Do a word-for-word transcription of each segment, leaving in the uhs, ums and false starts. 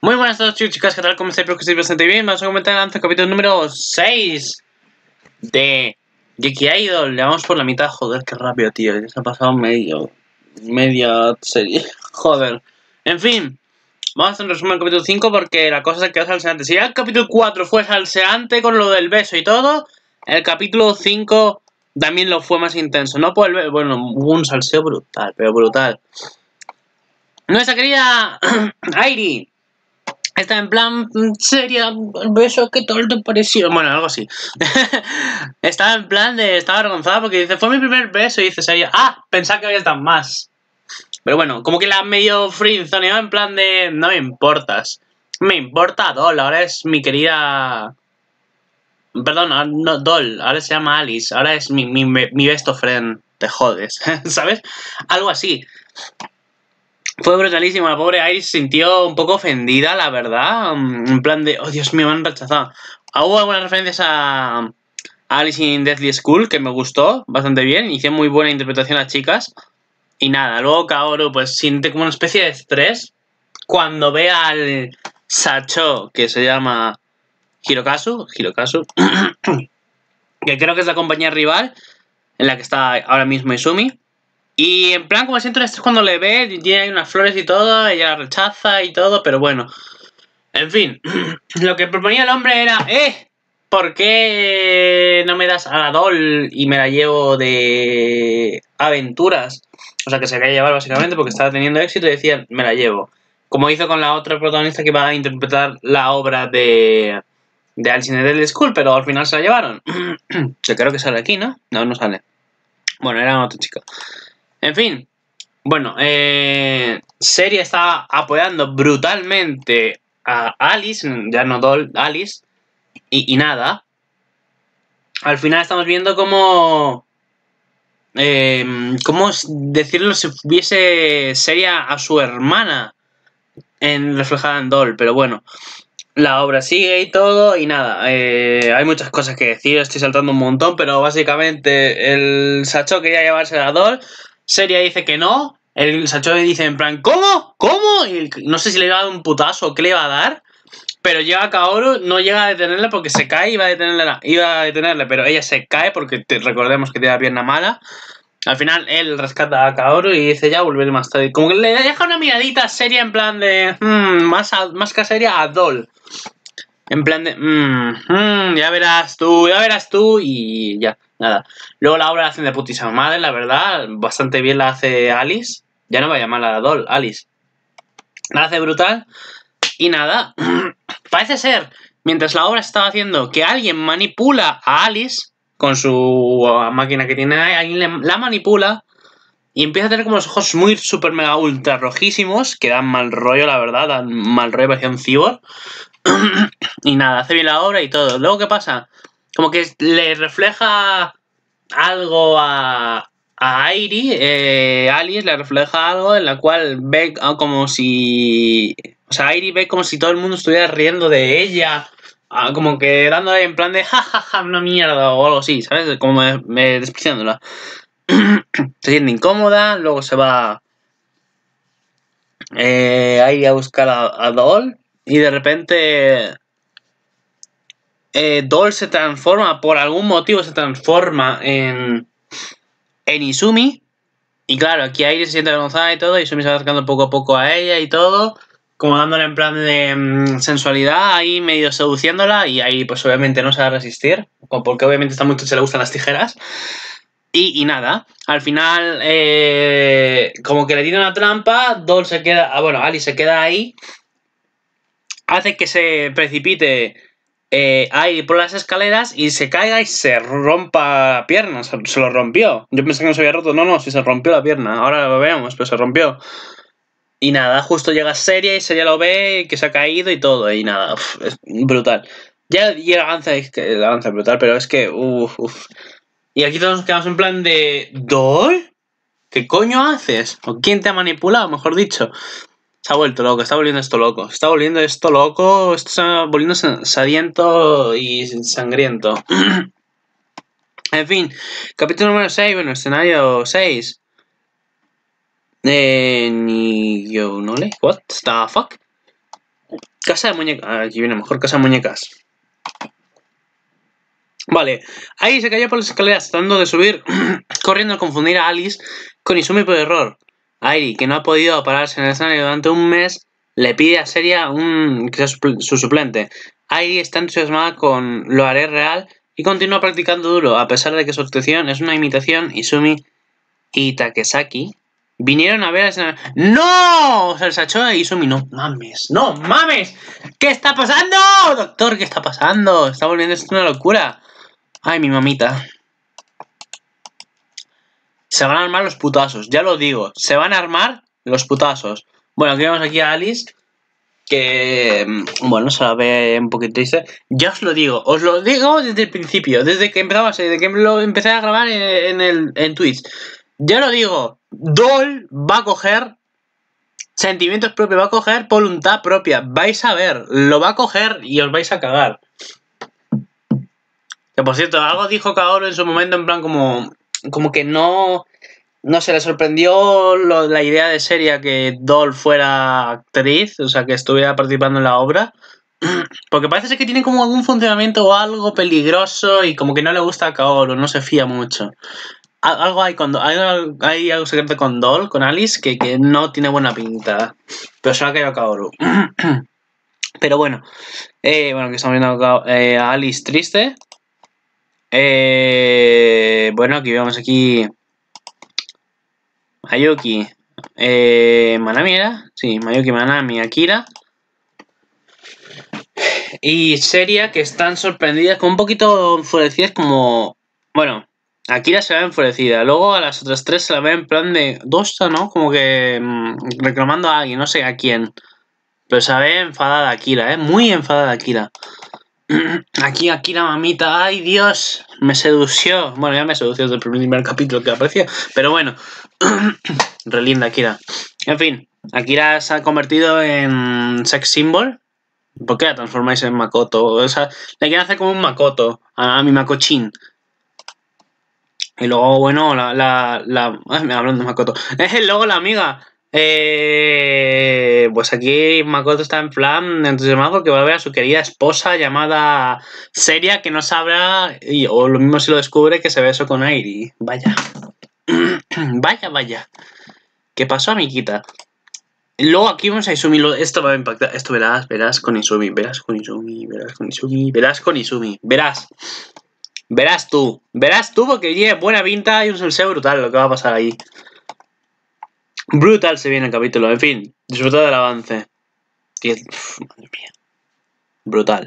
Muy buenas a todos, chicos, chicas, ¿qué tal? ¿Cómo estáis? Espero que estéis bastante bien. Vamos a comentar el capítulo número seis de Geeky Idol. Le vamos por la mitad, joder, qué rápido, tío. Ya se ha pasado medio, media serie, joder. En fin, vamos a hacer un resumen del capítulo cinco porque la cosa se quedó salseante. Si ya el capítulo cuatro fue salseante con lo del beso y todo, el capítulo cinco también lo fue más intenso. No por el beso, bueno, hubo un salseo brutal, pero brutal. Nuestra querida Airi está en plan, seria, el beso, ¿qué tal te pareció? Bueno, algo así. Estaba en plan de, estaba avergonzada porque dice, fue mi primer beso, y dice seria, ah, pensaba que habías dado más. Pero bueno, como que la medio friendzoneó en plan de, no me importas. Me importa Doll, ahora es mi querida... Perdón, no, Doll, ahora se llama Alice, ahora es mi, mi, mi best friend, te jodes, ¿sabes? Algo así. Fue brutalísimo, la pobre Iris se sintió un poco ofendida, la verdad. En plan de, oh Dios mío, me han rechazado. Hubo algunas referencias a Alice in Deathly School que me gustó bastante bien. Hicieron muy buena interpretación las chicas. Y nada, luego Kaoru pues siente como una especie de estrés cuando ve al Sacho, que se llama Hirokazu, Hirokazu, que creo que es la compañía rival en la que está ahora mismo Izumi. Y en plan, como siento esto es cuando le ve, y tiene unas flores y todo, ella la rechaza y todo, pero bueno. En fin, lo que proponía el hombre era, eh, ¿por qué no me das a la Doll y me la llevo de aventuras? O sea, que se quería llevar básicamente porque estaba teniendo éxito y decía, me la llevo. Como hizo con la otra protagonista que iba a interpretar la obra de, de Alice in the Deadly School, pero al final se la llevaron. Yo creo que sale aquí, ¿no? No, no sale. Bueno, era otro chico. En fin, bueno, eh, Seria está apoyando brutalmente a Alice, ya no Doll, Alice, y, y nada. Al final estamos viendo cómo, eh, cómo decirlo si hubiese Seria a su hermana en, reflejada en Doll, pero bueno. La obra sigue y todo, y nada, eh, hay muchas cosas que decir, estoy saltando un montón, pero básicamente el Sacho quería llevarse a Doll, Seria dice que no, el Sacho dice en plan, ¿cómo? ¿Cómo? Y no sé si le iba a dar un putazo o qué le iba a dar, pero llega Kaoru, no llega a detenerle porque se cae y iba a detenerle, iba a detenerle, pero ella se cae porque te, recordemos que tiene la pierna mala. Al final él rescata a Kaoru y dice ya volveré más tarde. Como que le deja una miradita seria en plan de... Hmm, más, a, más que seria a Doll. En plan de... Mmm, mmm, ya verás tú, ya verás tú y ya, nada. Luego la obra la hacen de putísima madre, la verdad. Bastante bien la hace Alice. Ya no vaya mal a la Doll, Alice. La hace brutal. Y nada, parece ser, mientras la obra estaba haciendo, que alguien manipula a Alice con su máquina que tiene ahí, alguien la manipula y empieza a tener como los ojos muy super mega ultra rojísimos, que dan mal rollo, la verdad, dan mal rollo, parecía un cyborg. Y nada, hace bien la obra y todo. Luego, ¿qué pasa? Como que le refleja algo a, a Airi, eh, Alice le refleja algo en la cual ve como si... O sea, Airi ve como si todo el mundo estuviera riendo de ella, como que dándole en plan de jajaja, ja, ja, una mierda o algo así, ¿sabes? Como me, me despreciándola. Se siente incómoda, luego se va eh, Airi a buscar a, a Doll y de repente eh, Doll se transforma, por algún motivo se transforma en, en Izumi. Y claro, aquí Airi se siente avergonzada y todo, y Izumi se va acercando poco a poco a ella y todo, como dándole en plan de mmm, sensualidad, ahí medio seduciéndola, y ahí pues obviamente no se va a resistir, porque obviamente está muy se le gustan las tijeras. Y, y nada, al final, eh, como que le tiene una trampa, Doll se queda, ah, bueno, Alice se queda ahí, hace que se precipite eh, ahí por las escaleras y se caiga y se rompa la pierna, se, se lo rompió. Yo pensé que no se había roto, no, no, sí se rompió la pierna, ahora lo vemos, pero se rompió. Y nada, justo llega Seria y Seria lo ve, que se ha caído y todo, y nada, uf, es brutal. Ya y el avance, es que el avance es brutal, pero es que, uff, uff. Y aquí todos nos quedamos en plan de... ¿Doll? ¿Qué coño haces? ¿O quién te ha manipulado, mejor dicho? Se ha vuelto loco, está volviendo esto loco. Está volviendo esto loco, esto está volviendo sadiento y sangriento. En fin, capítulo número seis, bueno, escenario seis. Eh, ni yo no le. What the fuck? Casa de muñecas. Aquí viene mejor, casa de muñecas. Vale, ahí se cayó por las escaleras tratando de subir, corriendo al confundir a Alice con Izumi por error. Airi, que no ha podido pararse en el escenario durante un mes, le pide a Seria un, que sea su, su suplente. Airi está entusiasmada con lo haré real y continúa practicando duro, a pesar de que su actuación es una imitación. Izumi y Takesaki vinieron a ver el escenario. ¡No! O sea, el Sacho y Izumi, no mames, no mames. ¿Qué está pasando? Doctor, ¿qué está pasando? Está volviendo esto una locura. Ay, mi mamita. Se van a armar los putazos, ya lo digo. Se van a armar los putazos. Bueno, aquí vemos aquí a Alice. Que, bueno, se la ve un poquito triste. Ya os lo digo, os lo digo desde el principio. Desde que empezamos, desde que lo empecé a grabar en, el, en Twitch. Ya lo digo. Doll va a coger sentimientos propios, va a coger voluntad propia. Vais a ver, lo va a coger y os vais a cagar. Que por cierto, algo dijo Kaoru en su momento, en plan como, como que no, no se le sorprendió lo, la idea de Seria que Doll fuera actriz, o sea, que estuviera participando en la obra. Porque parece ser que tiene como algún funcionamiento o algo peligroso y como que no le gusta a Kaoru, no se fía mucho. Algo hay, con, hay, hay algo secreto con Doll, con Alice, que, que no tiene buena pinta. Pero se lo ha caído a Kaoru. Pero bueno, eh, bueno, que estamos viendo eh, a Alice triste. Eh, bueno, aquí vemos aquí Mayuki, eh, Manami era, sí, Mayuki, Manami, Akira y Seria, que están sorprendidas, con un poquito enfurecidas, como, bueno, Akira se ve enfurecida, luego a las otras tres se la ve en plan de dosta, ¿no? Como que mmm, reclamando a alguien, no sé a quién, pero se ve enfadada Akira, ¿eh? Muy enfadada Akira. Aquí, Akira, mamita, ay Dios, me sedució. Bueno, ya me sedució desde el primer capítulo que apareció, pero bueno, re linda Akira. En fin, Akira se ha convertido en sex symbol. ¿Por qué la transformáis en Makoto? O sea, le quieren hacer como un Makoto a, a mi Makochin. Y luego, bueno, la... la, la ay, me hablan de Makoto. Luego la amiga. Eh, pues aquí Makoto está en plan entusiasmado porque va a ver a su querida esposa llamada Seria, que no sabrá, y, o lo mismo si lo descubre, que se besó con Airi. Vaya. Vaya, vaya. ¿Qué pasó, amiguita? Luego aquí vamos a Izumi. Esto va a impactar. Esto verás, verás con Izumi. Verás con Izumi. Verás con Izumi. Verás con Izumi. Verás. Verás tú. Verás tú porque tiene buena pinta y un salseo brutal lo que va a pasar ahí. Brutal se viene el capítulo. En fin, disfrutad del avance. Y es... Uf, madre mía. Brutal.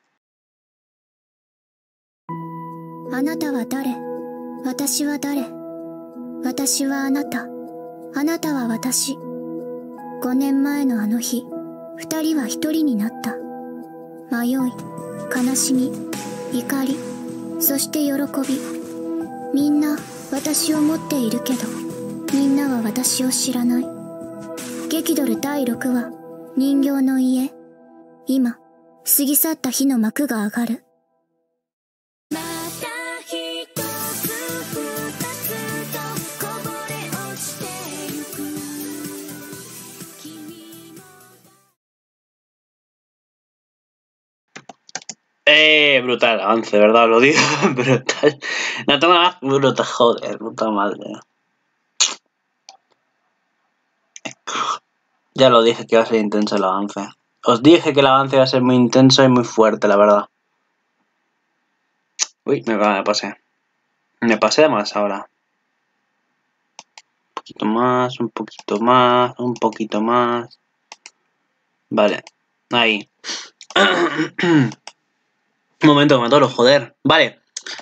あなたは誰？私は誰？私はあなた。あなたは私。ごねんまえのあの日、二人は一人になった。迷い、悲しみ、怒り、そして喜び。みんな私を持っているけど、みんなは私を知らない。激ドルだいろくわ、人形の家。今、過ぎ去った日の幕が上がる。 Eh, brutal avance, ¿verdad? Lo digo, brutal. No tengo nada brutal, joder, puta madre. Ya lo dije que iba a ser intenso el avance. Os dije que el avance iba a ser muy intenso y muy fuerte, la verdad. Uy, me, me pasé. Me pasé de más ahora. Un poquito más, un poquito más, un poquito más. Vale, ahí. Un momento, Matoro, joder. Vale.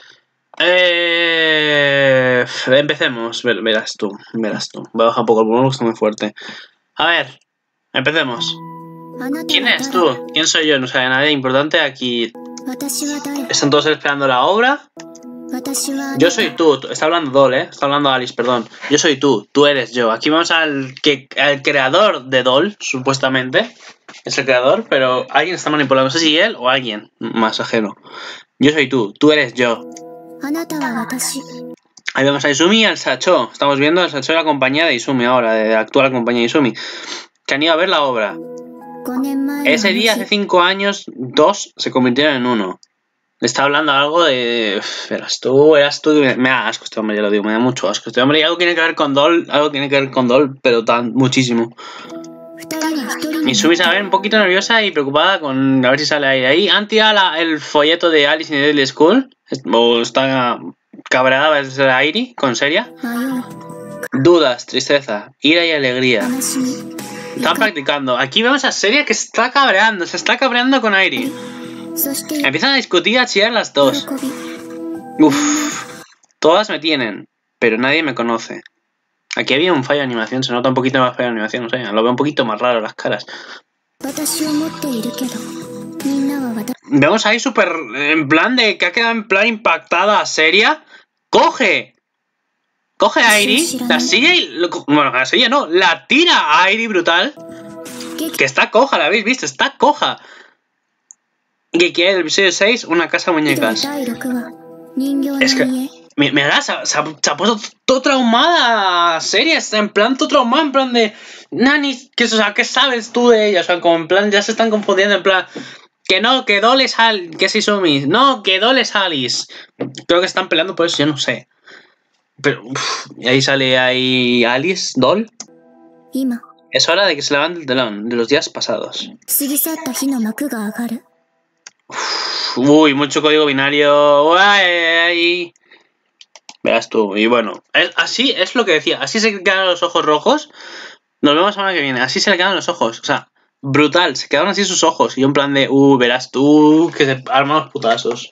Eh... Empecemos. Ver, verás tú, verás tú. Voy a bajar un poco el volumen porque está muy fuerte. A ver, empecemos. ¿Quién eres tú? ¿Quién soy yo? No sabe nadie importante aquí. ¿Están todos esperando la obra? Yo soy tú. Está hablando Doll, ¿eh? Está hablando Alice, perdón. Yo soy tú. Tú eres yo. Aquí vamos al, que, al creador de Doll, supuestamente. Es el creador, pero alguien está manipulando. No sé si él o alguien más ajeno. Yo soy tú. Tú eres yo. Ahí vemos a Izumi y al Sacho. Estamos viendo al Sacho de la compañía de Izumi ahora, de la actual compañía de Izumi, que han ido a ver la obra. Ese día, hace cinco años, dos se convirtieron en uno. Le está hablando algo de... Uf, eras tú, eras tú... Me, me da asco este hombre, ya lo digo, me da mucho asco este hombre. Y algo tiene que ver con Doll, algo tiene que ver con Doll, pero tan, muchísimo. Misumi se ve un poquito nerviosa y preocupada con a ver si sale ahí. Ahí, Anti a la, el folleto de Alice in the Deadly School. O está cabreada desde Airi, con seria. Dudas, tristeza, ira y alegría. Están practicando. Aquí vemos a Seria que está cabreando, se está cabreando con Airi. Empiezan a discutir, a chillar las dos. Uff, todas me tienen, pero nadie me conoce. Aquí había un fallo de animación, se nota un poquito más fallo de animación, o sea, lo veo un poquito más raro las caras. Vemos ahí súper en plan de que ha quedado en plan impactada, Seria. ¡Coge! Coge a Airi, la silla y... Lo, bueno, la silla no, la tira a Airi brutal. Que está coja, la habéis visto, está coja. Y aquí hay el episodio seis, una casa de muñecas. Es que... Mira, se, se, ha, se ha puesto todo traumada, Seria, está en plan todo traumada, en plan de... Nani, ¿qué, o sea, ¿qué sabes tú de ella? O sea, como en plan, ya se están confundiendo, en plan... Que no, que Doll es Alice, que es Izumi. No, que Doll es Alice. Creo que están peleando por eso, yo no sé. Pero, uff, y ahí sale ahí Alice, Doll. Es hora de que se levante el telón de los días pasados. Uf, uy, mucho código binario. Uy, verás tú. Y bueno, es, así es lo que decía. Así se quedan los ojos rojos. Nos vemos la semana que viene. Así se le quedan los ojos. O sea, brutal. Se quedaron así sus ojos. Y yo en plan de, uh, verás tú, que se arman los putazos.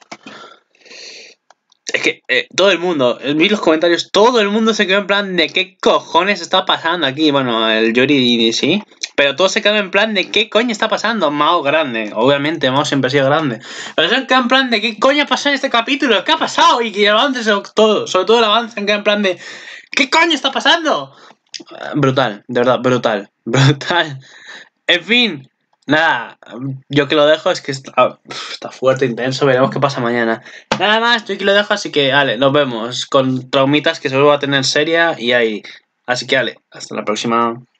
Es que eh, todo el mundo, vi los comentarios, todo el mundo se quedó en plan de qué cojones está pasando aquí. Bueno, el Yori sí, pero todos se quedaron en plan de qué coño está pasando. Mao grande, obviamente, Mao siempre ha sido grande. Pero se quedan en plan de qué coño ha pasado en este capítulo, qué ha pasado. Y que el avance, todo, sobre todo el avance, se queda en plan de qué coño está pasando. Brutal, de verdad, brutal, brutal. En fin. Nada, yo que lo dejo es que está, está fuerte, intenso, veremos qué pasa mañana. Nada más, yo que lo dejo, así que, ale, nos vemos con traumitas que seguro va a tener Seria y ahí. Así que, ale, hasta la próxima.